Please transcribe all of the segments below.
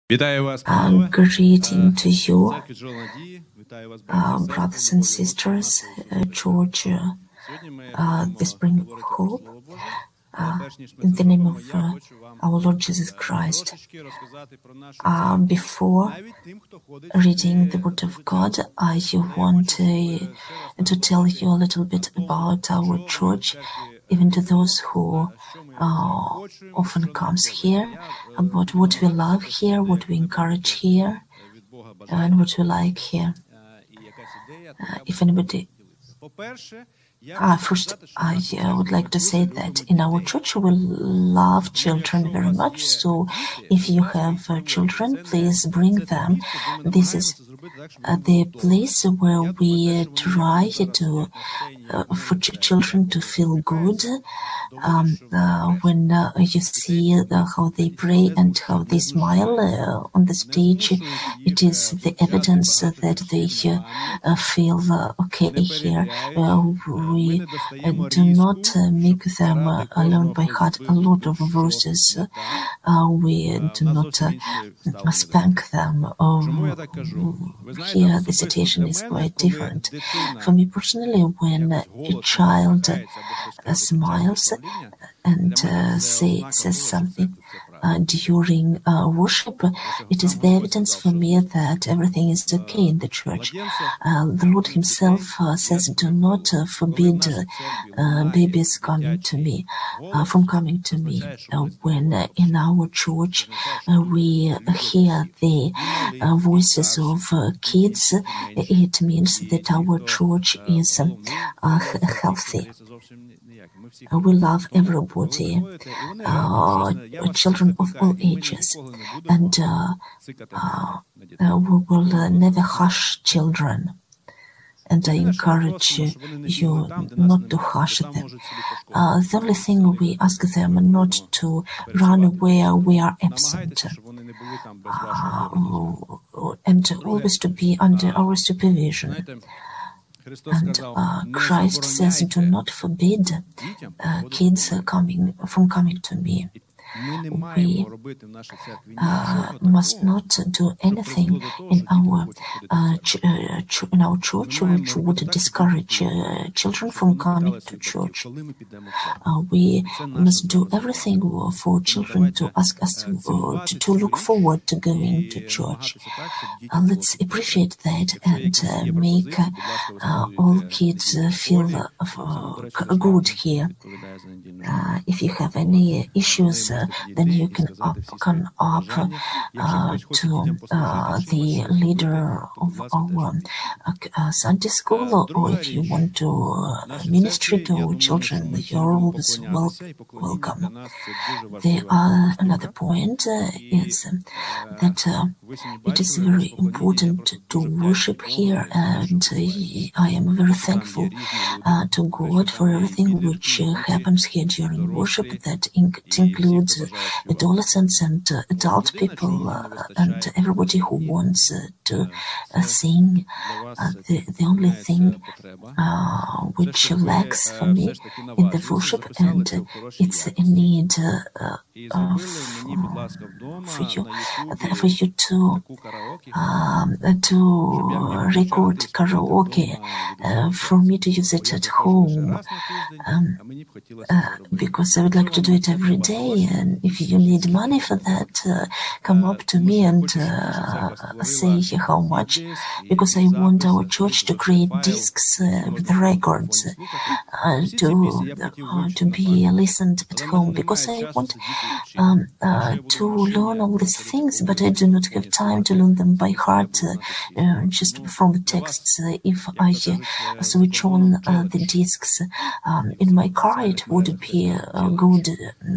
Greeting to you, brothers and sisters, George, the Spring of Hope, in the name of our Lord Jesus Christ. Before reading the Word of God, I want to tell you a little bit about our church, even to those who often comes here, about what we love here, what we encourage here, and what we like here. If anybody... First, I would like to say that in our church we love children very much, so if you have children, please bring them. This is the place where we try to for children to feel good when you see how they pray and how they smile on the stage. It is the evidence that they feel okay here. We do not make them learn by heart a lot of verses. We do not spank them. Here the situation is quite different. For me personally, when a child smiles and says something during worship, it is the evidence for me that everything is okay in the church. The Lord Himself says, "Do not forbid babies coming to me, from coming to me." When in our church we hear the voices of kids, it means that our church is healthy. We love everybody, children of all ages, and we will never hush children. And I encourage you not to hush them. The only thing we ask them not to run where we are absent, and always to be under our supervision. And Christ says, "Do not forbid kids from coming to me." We must not do anything in our church which would discourage children from coming to church. We must do everything for children to ask us to look forward to going to church. Let's appreciate that and make all kids feel good here. If you have any issues, then you can come up to the leader of our Sunday school, or if you want to ministry to children, you're always welcome. Another point is that it is very important to worship here, and I am very thankful to God for everything which happens here during worship. That includes adolescents and adult people and everybody who wants to sing. The only thing which lacks for me in the worship, and it's a need for you to record karaoke, for me to use it at home, because I would like to do it every day. And if you need money for that, come up to me and say how much, because I want our church to create discs with records to be listened at home, because I want to learn all these things, but I do not have time to learn them by heart just from the texts. If I switch on the discs in my car, it would be good,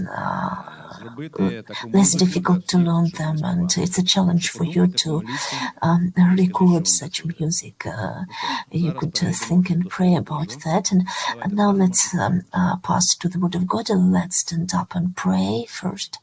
less difficult to learn them, and it's a challenge for you to record such music. You could think and pray about that. And now let's pass to the Word of God, and let's stand up and pray first.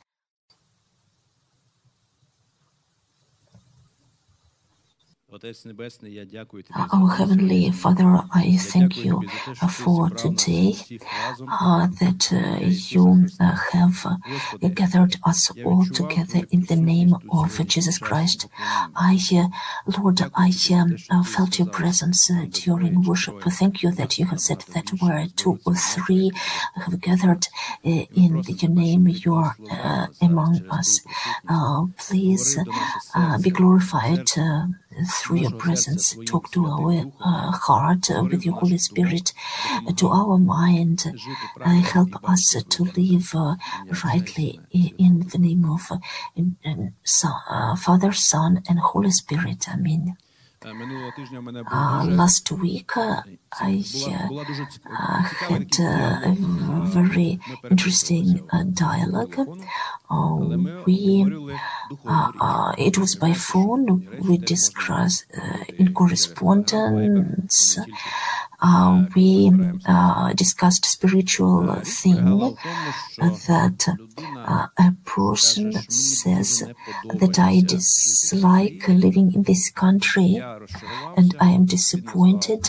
Our Heavenly Father, I thank you for today that you have gathered us all together in the name of Jesus Christ. Lord, I felt your presence during worship. Thank you that you have said that where 2 or 3 have gathered in your name, you are among us. Please be glorified through your presence. Talk to our heart with your Holy Spirit, to our mind. Help us to live rightly in the name of Father, Son, and Holy Spirit. Amen. Last week, I had a very interesting dialogue. It was by phone. We discussed in correspondence. We discussed spiritual thing that a person says that I dislike living in this country and I am disappointed.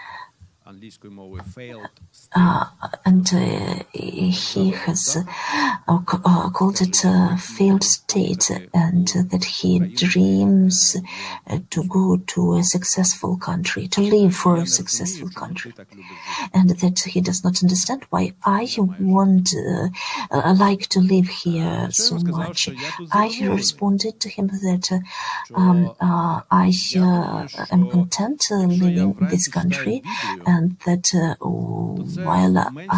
And he has called it a failed state, and that he dreams to go to a successful country, to live for a successful country, and that he does not understand why I like to live here so much. I responded to him that I am content living in this country, and that while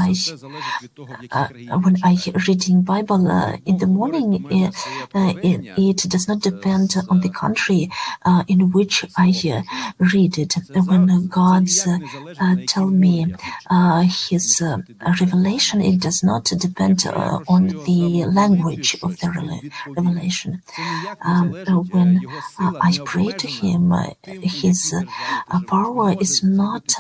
when I reading Bible in the morning, it does not depend on the country in which I read it. When God tell me His revelation, it does not depend on the language of the revelation. When I pray to Him, His power is not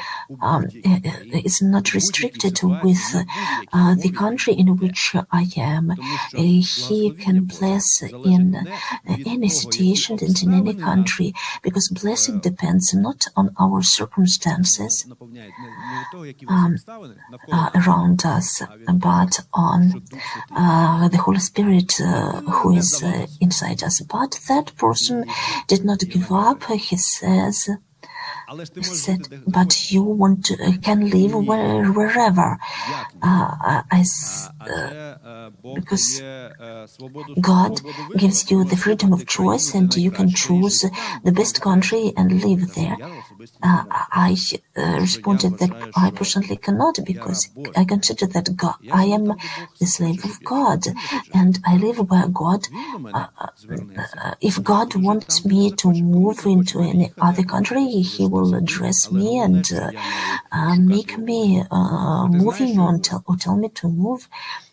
restricted with the country in which I am. He can bless in any situation and in any country, because blessing depends not on our circumstances around us, but on the Holy Spirit who is inside us. But that person did not give up. He said, but you can live wherever. Because God gives you the freedom of choice, and you can choose the best country and live there. I responded that I personally cannot, because I consider that I am the slave of God, and I live where God. If God wants me to move into any other country, He will address me and make me moving on, or tell me to move.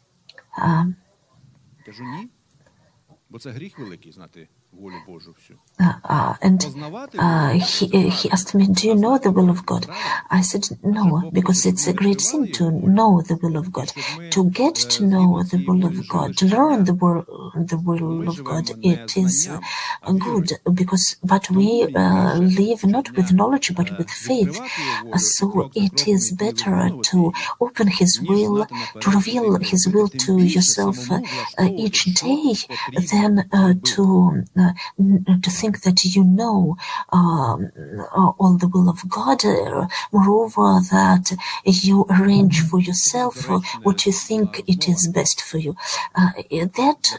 And he asked me, do you know the will of God? I said, no, because it's a great sin to know the will of God. To get to know the will of God, to learn the will of God, it is good, but we live not with knowledge, but with faith. So it is better to open His will, to reveal His will to yourself each day, than to think that you know all the will of God. Moreover, that you arrange for yourself what you think it is best for you. That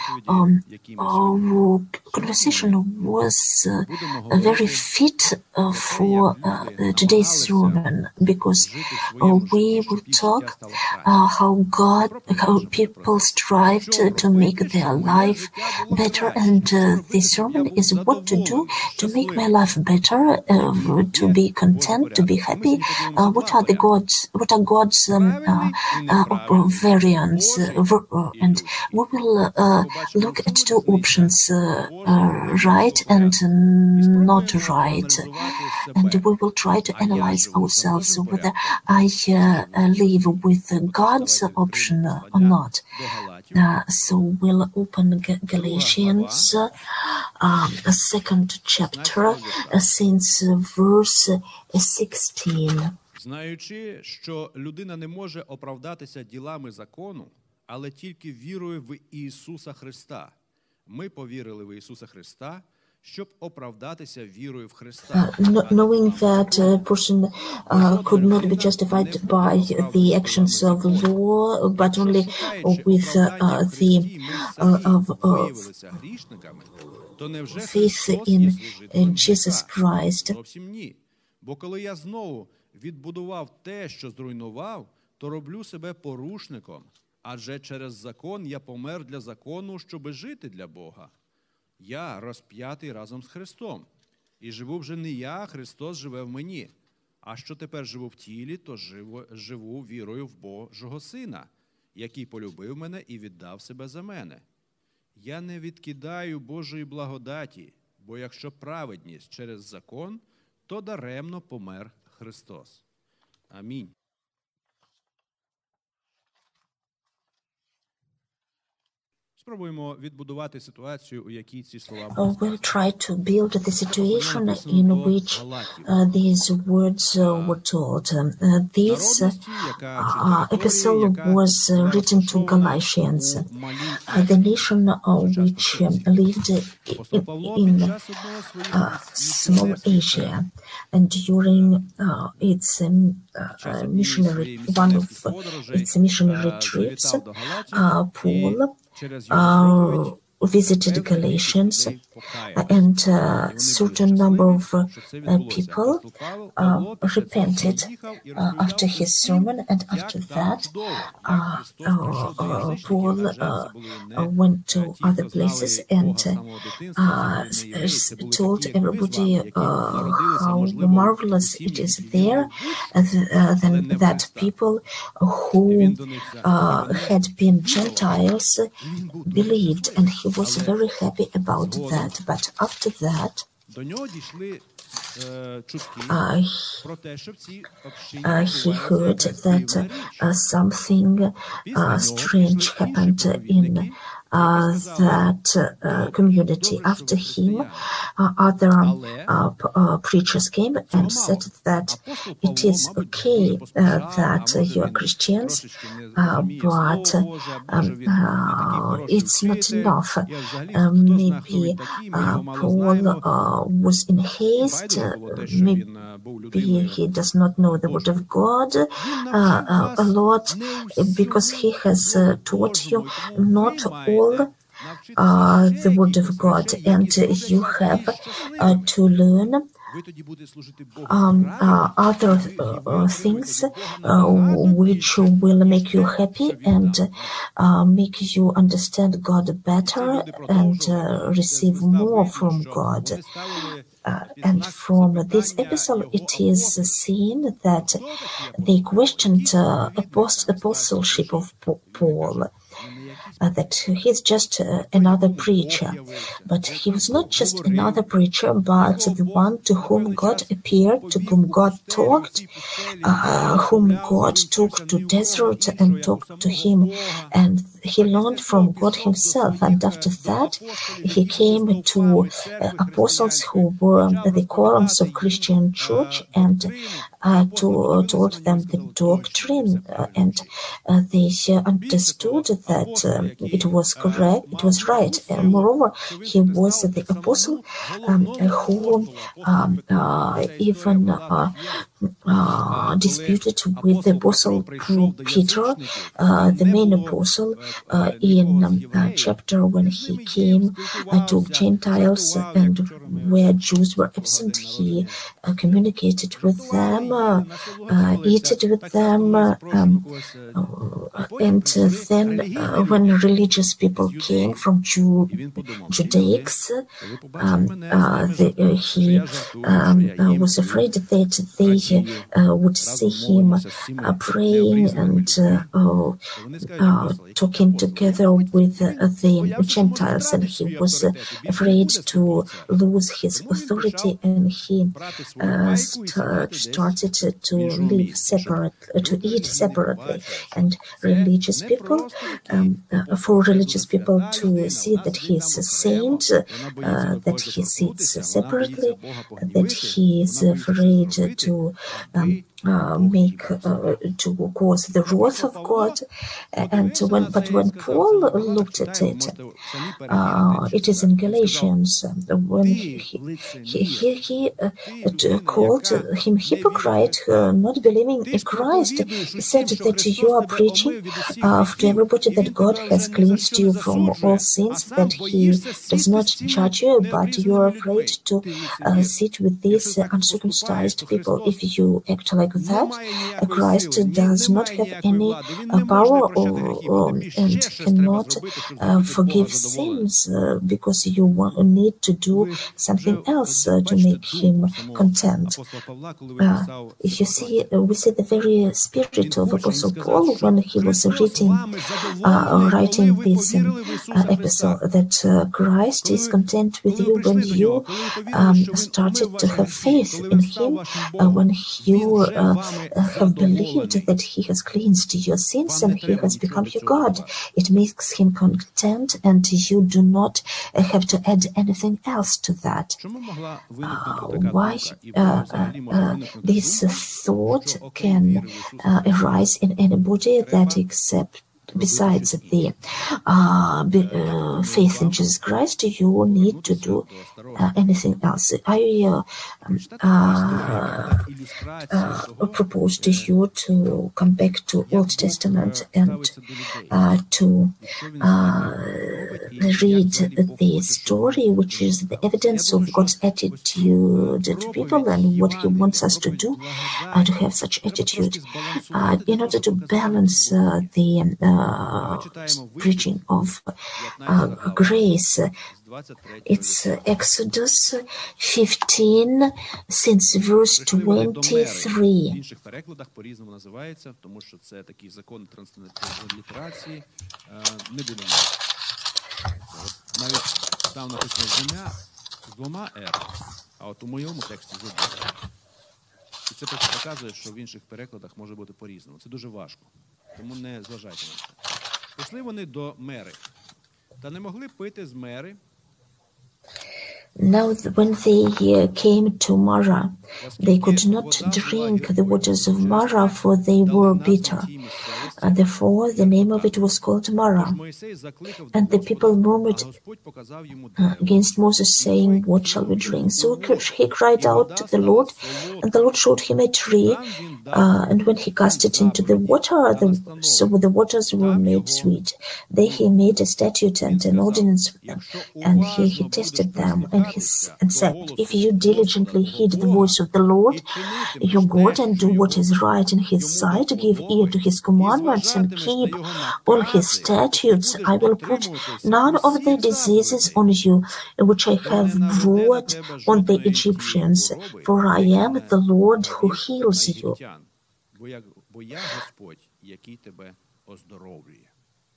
conversation was very fit for today's sermon, because we will talk how people strive to make their life better, and this sermon is what to do to make my life better, to be content, to be happy. What are God's variants, and we will look at 2 options, right and not right, and we will try to analyze ourselves whether I live with God's option or not. So we'll open Galatians second chapter, since verse 16. Знаючи, що людина не може оправдатися ділами закону, але тільки вірою в Ісуса Христа. Ми повірили в Ісуса Христа, щоб оправдатися вірою в Христа. Knowing that a person could not be justified by the actions of law, but only with the faith in Jesus Christ. Зовсім ні. Бо коли я знову відбудував те, що зруйнував, то роблю себе порушником. Адже через закон я помер для закону, щоби жити для Бога. Я розп'ятий разом з Христом. І живу вже не я, а Христос живе в мені. А що тепер живу в тілі, то живу вірою в Божого Сина, який полюбив мене і віддав себе за мене. Я не відкидаю Божої благодаті, бо якщо праведність через закон, то даремно помер Христос. Амінь. Спробуємо відбудувати ситуацію, у якій ці слова були. We'll try to build the situation in which these words were told. This epistle was written to Galatians, the nation which lived in small Asia, and during one of its missionary trips, Paul visited Galatians, and a certain number of people repented after his sermon, and after that Paul went to other places and told everybody how marvelous it is there, that people who had been Gentiles believed, and he was very happy about that. But after that, he heard that something strange happened in that community. After him, other preachers came and said that it is okay that you are Christians, but it's not enough. Maybe Paul was in haste, maybe he does not know the word of God a lot, because he has taught you not all the word of God, and you have to learn other things which will make you happy and make you understand God better and receive more from God. And from this episode, it is seen that they questioned apostleship of Paul. That he's just another preacher. But he was not just another preacher, but the one to whom God appeared, to whom God talked, whom God took to desert and talked to him. And he learned from God himself. And after that, he came to apostles who were the columns of Christian church and told them the doctrine, and they understood that it was correct, it was right. And moreover, he was the apostle who even disputed with the apostle Peter, the main apostle, in chapter when he came to Gentiles and where Jews were absent. He communicated with them, ate with them, and then when religious people came from Judaics, he was afraid that they would see him praying and talking together with the Gentiles, and he was afraid to lose his authority, and he started to live separately, to eat separately. And religious people, for religious people to see that he is a saint, that he sits separately, that he is afraid to to cause the wrath of God. And when Paul looked at it, it is in Galatians when he called him hypocrite, not believing in Christ. He said that you are preaching to everybody that God has cleansed you from all sins, that he does not judge you, but you are afraid to sit with these uncircumcised people. If you act like that, Christ does not have any power and cannot forgive sins, because you need to do something else to make him content. You see, we see the very spirit of Apostle Paul when he was writing this epistle, that Christ is content with you when you started to have faith in him, when you have believed that he has cleansed your sins and he has become your God. It makes him content, and you do not have to add anything else to that. Why this thought can arise in anybody that besides the faith in Jesus Christ, you need to do anything else. I propose to you to come back to Old Testament and to read the story, which is the evidence of God's attitude to people and what he wants us to do to have such attitude in order to balance the preaching of grace. It's Exodus 15, since verse 23. В інших перекладах по-різному називається, тому що це такий закон транслітерації. Не будемо. Навіть там написано з двома «р», а от у моєму тексті з одним. І це показує, що в інших перекладах може бути по-різному. Це дуже важко, тому не зважайте на це. Пішли вони до Мери, та не могли пити з Мери. Now, when they came to Mara, they could not drink the waters of Mara, for they were bitter. Therefore, the name of it was called Mara. And the people murmured against Moses, saying, "What shall we drink?" So he cried out to the Lord, and the Lord showed him a tree. And when he cast it into the water, so the waters were made sweet. There he made a statute and an ordinance with them, and he tested them, and said, "If you diligently heed the voice of the Lord your God, and do what is right in his sight, give ear to his commandments, and keep all his statutes, I will put none of the diseases on you, which I have brought on the Egyptians, for I am the Lord who heals you." Бо я Господь, який тебе оздоровлює.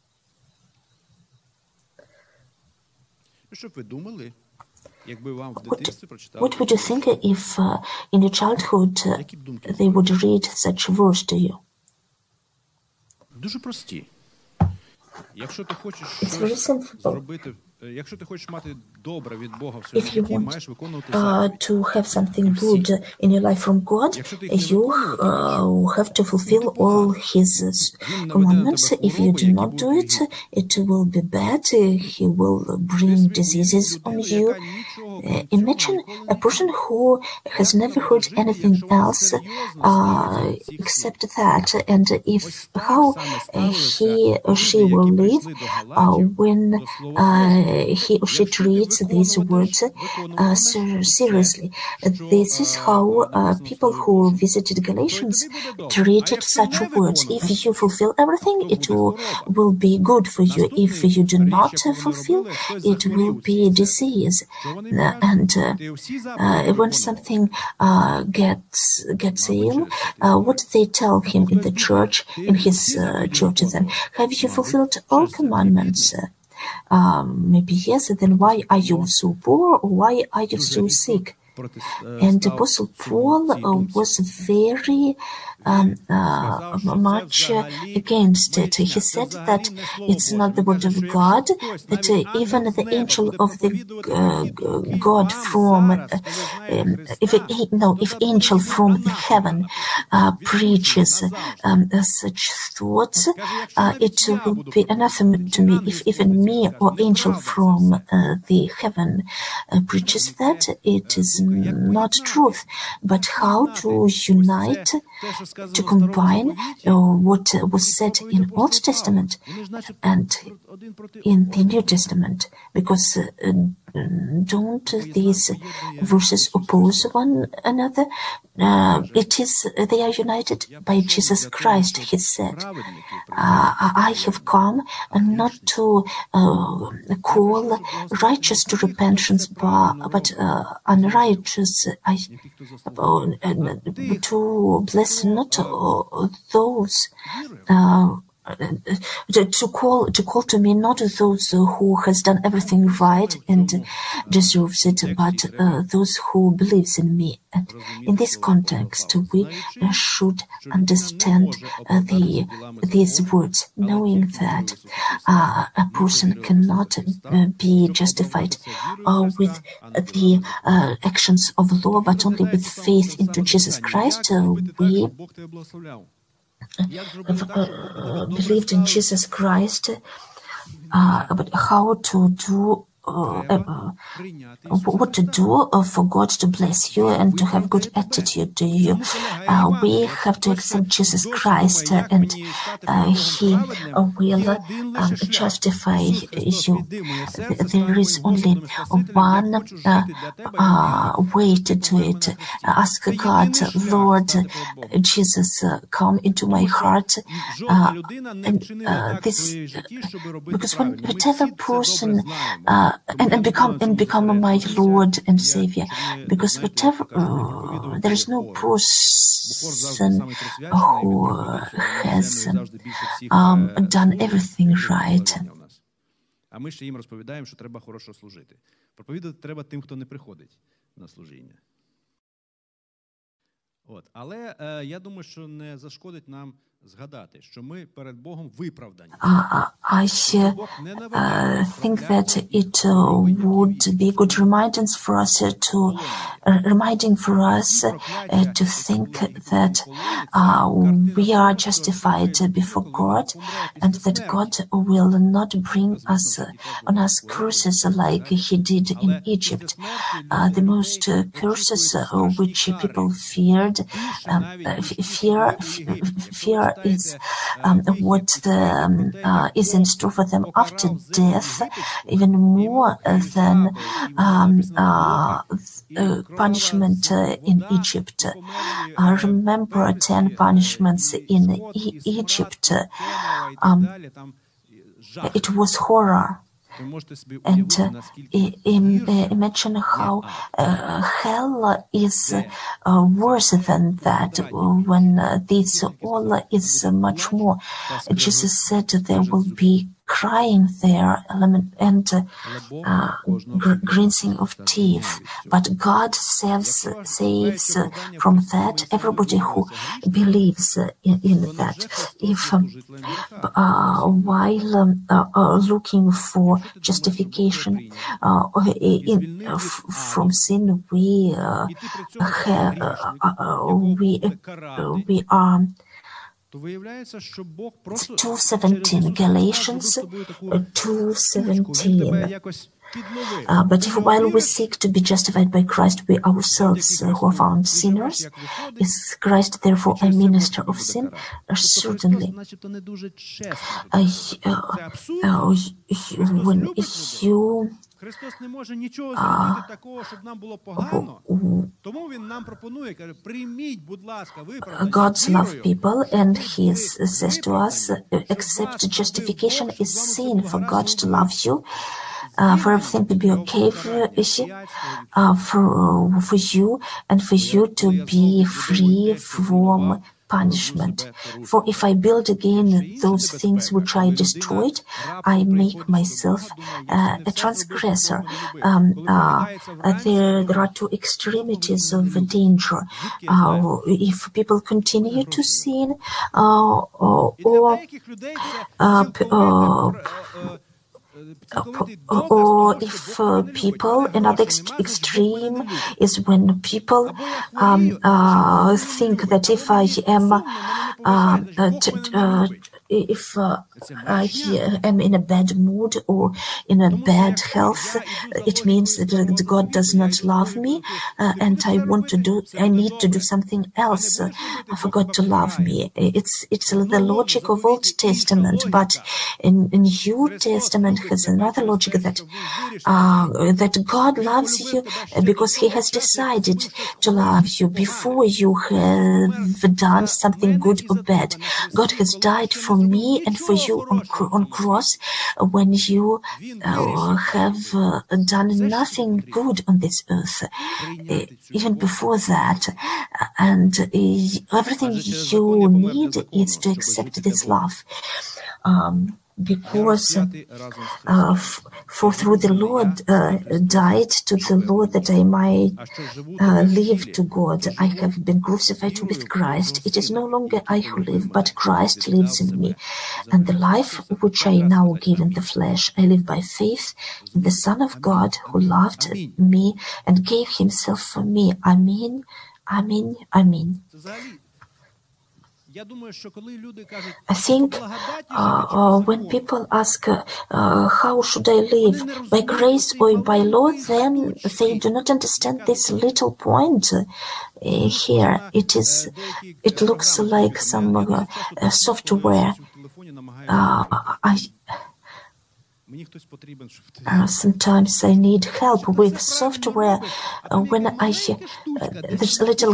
Що б ви думали, якби вам в дитинстві прочитали? What would you think if in your childhood they would read such verse to you? Дуже прості. Якщо ти хочеш щось зробити, якщо ти хочеш мати добре від Бога в своєму житті, маєш виконувати заповіді. To have something good in your life from God, you have to fulfill all His commandments. If you do not do it, it will be bad. He will bring diseases on you. Imagine a person who has never heard anything else except that, and how he or she will live when he or she treats these words seriously. This is how people who visited Galatians treated such words. If you fulfill everything, it will be good for you. If you do not fulfill, it will be disease. when something gets ill, what they tell him in the church, in his church, then, have you fulfilled all commandments? Maybe yes. Then why are you so poor? Or why are you so sick? And Apostle Paul was very much against it. He said that it's not the word of God, that even the angel of the God from, if angel from the heaven preaches such thoughts, it will be anathema to me. If even me or angel from the heaven preaches that, it is not truth. But how to unite, to combine what was said in Old Testament and in the New Testament, because don't these verses oppose one another? They are united by Jesus Christ. He said, I have come not to call righteous to repentance, but unrighteous, to bless not those to call to me not those who has done everything right and deserves it, but those who believes in me. And in this context, we should understand these words, knowing that a person cannot be justified with the actions of law, but only with faith into Jesus Christ. We believed in Jesus Christ, but how to do what to do for God to bless you and to have good attitude to you. We have to accept Jesus Christ, and He will justify you. There is only one way to do it. Ask God, Lord Jesus, come into my heart. Because whatever person and become my Lord and Savior, because whatever there is no person who has done everything right. А ми ще їм розповідаємо, що треба хорошо служити. Проповідати треба тим, хто не приходить на служіння. Але я думаю, що не зашкодить нам згадати, що ми перед Богом виправдані. I think that it would be good reminding for us to think that we are justified before God, and that God will not bring on us curses like He did in Egypt. The most curses which people feared, fear is what is in store for them after death, even more than punishment in Egypt. I remember 10 punishments in Egypt. It was horror. And imagine how hell is worse than that, when this all is much more. Jesus said there will be crying there and grinding of teeth, but God saves from that everybody who believes in that. If while looking for justification from sin, we are 2:17, Galatians 2:17. But if while we seek to be justified by Christ, we ourselves who are found sinners, is Christ therefore a minister of sin? Certainly. When you Христос не може нічого зробити такого, щоб нам було погано. Тому він нам пропонує, каже: "Прийміть, будь ласка, виправдання." God loves people, and He says to us, accept justification is sin for God to love you. for everything to be okay for you and for you to be free from punishment. For if I build again those things which I destroyed, I make myself a transgressor. There are two extremities of danger. If people continue to sin, or if people, another extreme is when people think that if I am if I am in a bad mood or in a bad health, it means that God does not love me, and I need to do something else for God to love me. It's the logic of Old Testament, but in New Testament has another logic that God loves you because He has decided to love you before you have done something good or bad. God has died for me and for you on cross when you have done nothing good on this earth. Even before that, and everything you need is to accept this love. Because for through the Lord died to the Lord that I might live to God. I have been crucified with Christ. It is no longer I who live, but Christ lives in me. And the life which I now give in the flesh, I live by faith in the Son of God who loved me and gave Himself for me. Amen, amen, amen. I think when people ask how should I live, by grace or by law, then they do not understand this little point here. It looks like some software. Sometimes I need help with software when there's a little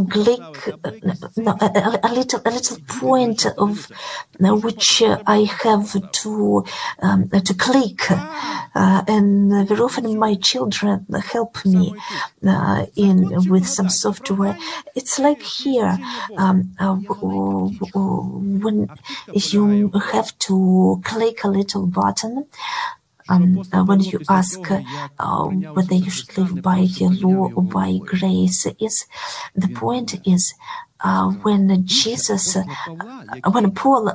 a little point of which I have to click, and very often my children help me with some software. It's like here when you have to click a little button. When you ask whether you should live by law or by grace, the point is when Jesus, when Paul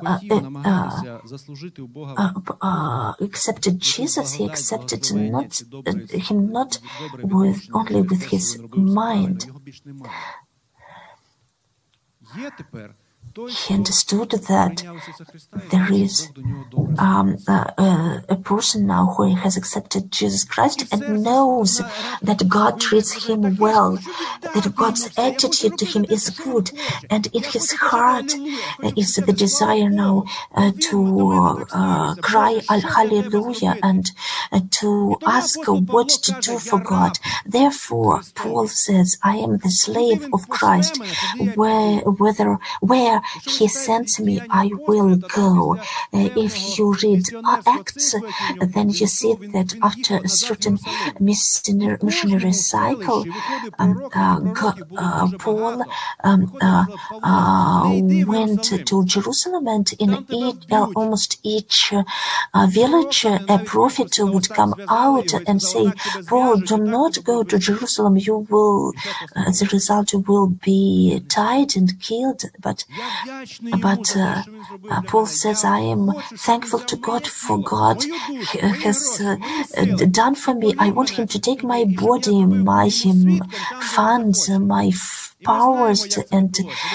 accepted Jesus, he accepted him not only with his mind. He understood that there is a person now who has accepted Jesus Christ and knows that God treats him well, that God's attitude to him is good, and in his heart is the desire now to cry hallelujah and to ask what to do for God. Therefore, Paul says, I am the slave of Christ. Where He sends me, I will go. If you read Acts, then you see that after a certain missionary cycle, Paul went to Jerusalem, and in almost each village, a prophet would come out and say, Paul, do not go to Jerusalem, you will, the result will be tied and killed. But Paul says, I am thankful to God for God has done for me. I want Him to take my body, my funds, my powers and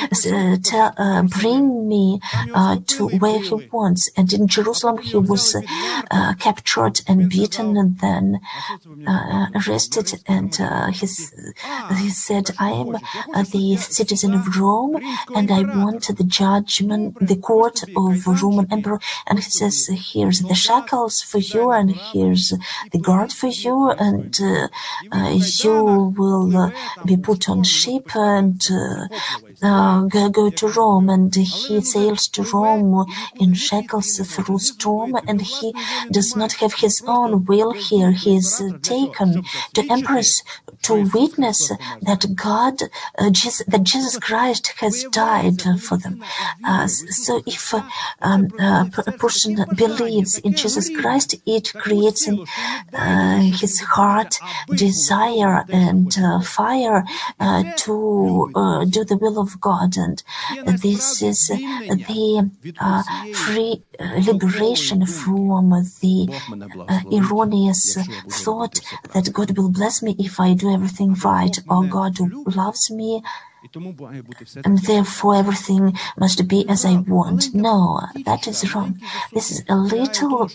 bring me to where He wants. And in Jerusalem He was captured and beaten and then arrested, and he said, I am the citizen of Rome and I want front of the judgment, the court of Roman emperor, and he says, here's the shackles for you, and here's the guard for you, and you will be put on ship and go to Rome. And he sails to Rome in shackles through storm, and he does not have his own will here. He is taken to empress to witness that that Jesus Christ has died for them. So if a person believes in Jesus Christ, it creates in his heart desire and fire to do the will of God. And this is the free liberation from the erroneous thought that God will bless me if I do everything right, or God loves me and therefore everything must be as I want. No, that is wrong. This is a little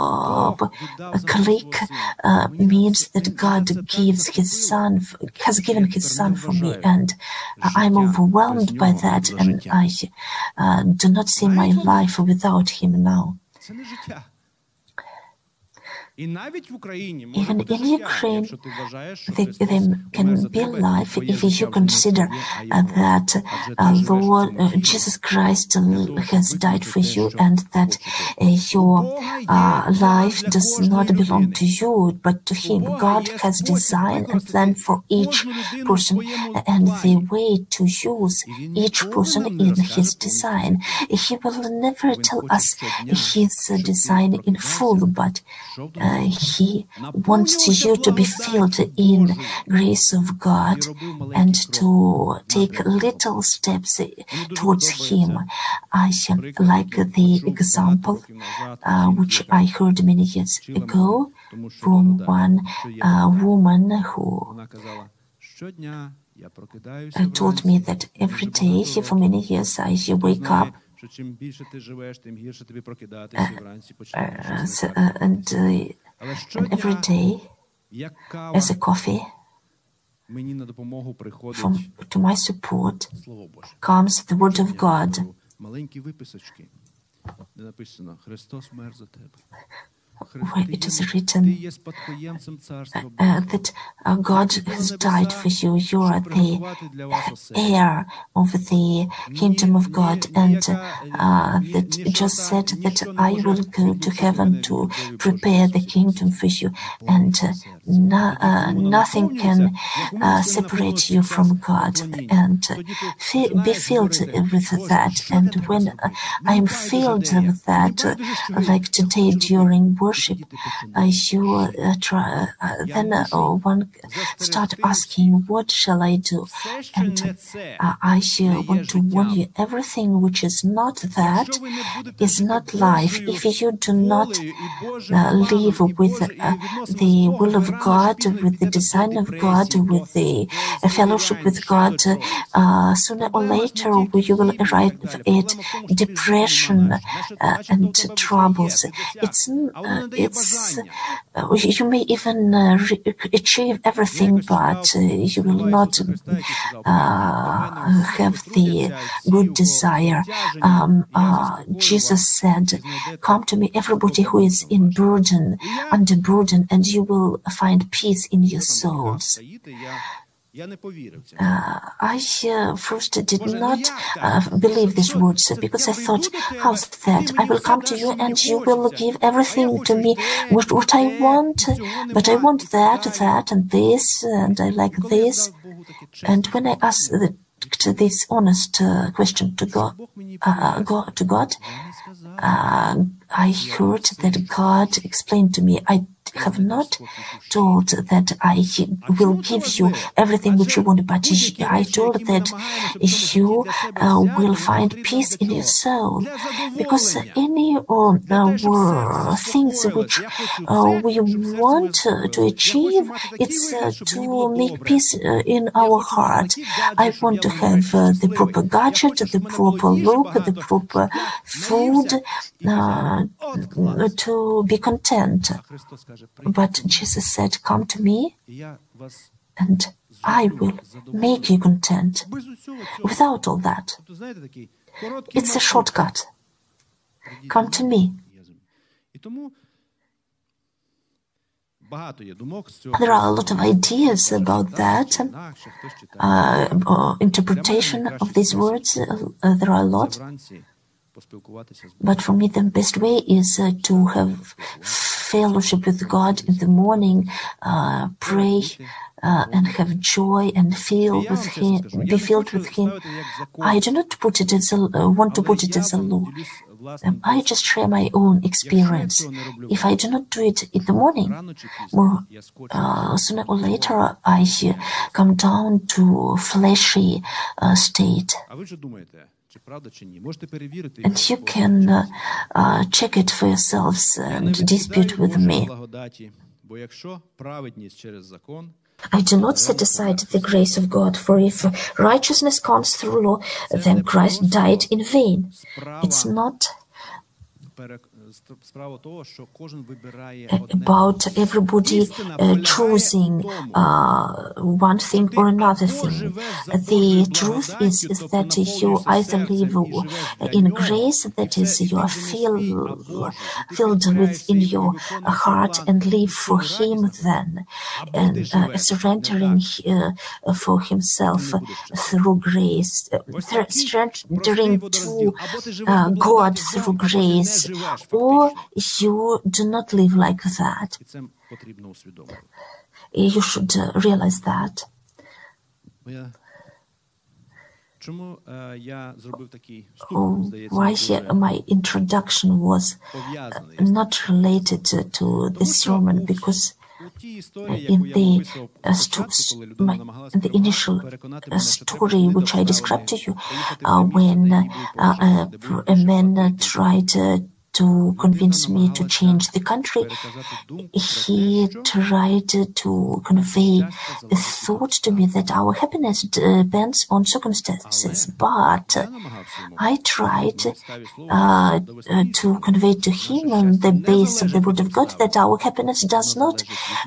click means that God gives His Son, has given His Son for me, and I'm overwhelmed by that, and I do not see my life without Him now. Even in Ukraine, there can be life if you consider that Lord Jesus Christ has died for you, and that your life does not belong to you but to Him. God has designed and planned for each person, and the way to use each person in His design. He will never tell us His design in full, but He wants you to be filled in grace of God and to take little steps towards Him. I like the example which I heard many years ago from one woman who told me that every day for many years I wake up and every day as a coffee to my support comes the Word of God. Where it is written that God has died for you. You are the heir of the kingdom of God, and that just said that I will go to heaven to prepare the kingdom for you, and nothing can separate you from God, and be filled with that. And when I am filled with that, like today during worship, then one start asking, what shall I do? And I want to warn you, everything which is not that is not life. If you do not live with the will of God, with the design of God, with the fellowship with God, sooner or later you will arrive at depression and troubles. You may even achieve everything, but you will not have the good desire. Jesus said, come to me, everybody who is under burden, and you will find peace in your souls. I first did not believe these words, because I thought, how's that? I will come to you and you will give everything to me what I want, but I want that, and this, and I like this. And when I asked this honest question to God, I heard that God explained to me, I have not told that I will give you everything which you want, but I told that you will find peace in your soul, because any things which we want to achieve, it's to make peace in our heart. I want to have the proper gadget, the proper look, the proper food, to be content. But Jesus said, come to me and I will make you content. Without all that, it's a shortcut. Come to me. There are a lot of ideas about that, interpretation of these words. There are a lot. But for me, the best way is to have fellowship with God in the morning, pray, and have joy and be filled with Him. I do not put it as want to put it as a law. I just share my own experience. If I do not do it in the morning, sooner or later I come down to fleshy state. And you can check it for yourselves and dispute with me. I do not set aside the grace of God, for if righteousness comes through law, then Christ died in vain. It's not about everybody choosing one thing or another thing. The truth is that you either live in grace, that is, you are filled within your heart and live for Him then, and surrendering for Himself through grace, surrendering to God through grace, or you do not live like that. You should realize that. Why my introduction was not related to this sermon, because in the initial story which I described to you, when a man tried to convince me to change the country, he tried to convey a thought to me that our happiness depends on circumstances. But I tried to convey to him on the basis of the Word of God that our happiness does not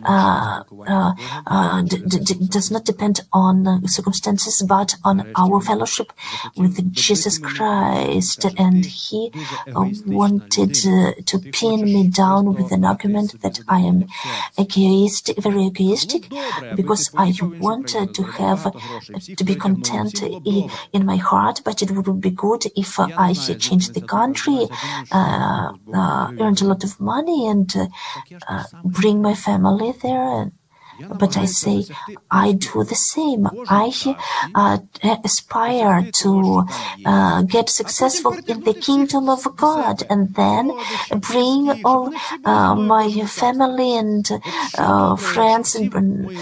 depend on circumstances, but on our fellowship with Jesus Christ. And he wanted to pin me down with an argument that I am very egoistic, because I wanted to be content in my heart, but it would be good if I changed the country, earned a lot of money, and bring my family there. But I say, I do the same. I aspire to get successful in the kingdom of God, and then bring all my family and friends to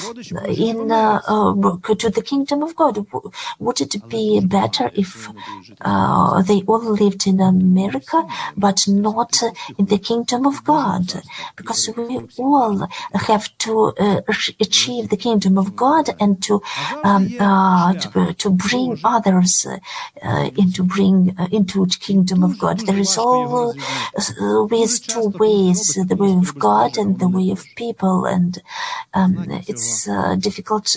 the kingdom of God. Would it be better if they all lived in America, but not in the kingdom of God? Because we all have to achieve the kingdom of God, and to bring others into the kingdom of God. There is always two ways: the way of God and the way of people, and it's difficult.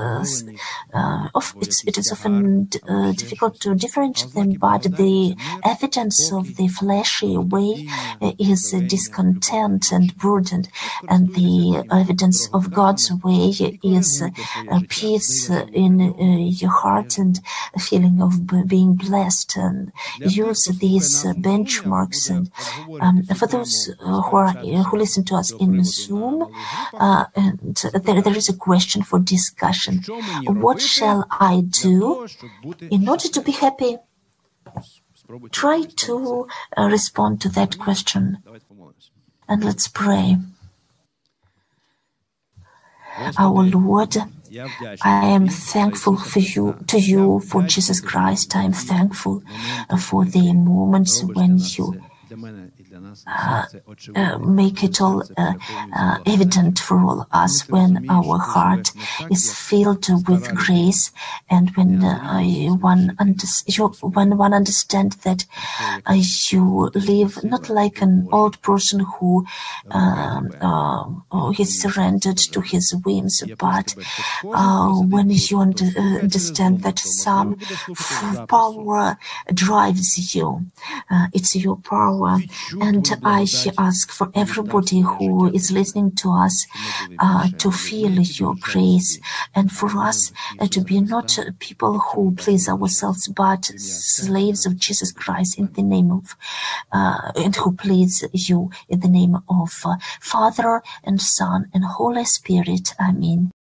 It is often difficult to differentiate them, but the evidence of the fleshy way is discontent and burden, and the evidence of God's way is peace in your heart and a feeling of being blessed. And use these benchmarks. And for those who listen to us in Zoom, and there is a question for discussion: what shall I do in order to be happy? Try to respond to that question, and let's pray. Our Lord, I am thankful to you for Jesus Christ. I am thankful for the moments when you make it all evident for all of us when our heart is filled with grace, and when one understands that you live not like an old person who is surrendered to his whims, but when you understand that some power drives you, it's your power. And I ask for everybody who is listening to us to feel your grace, and for us to be not people who please ourselves, but slaves of Jesus Christ in the name of and who please you in the name of Father and Son and Holy Spirit. Amen.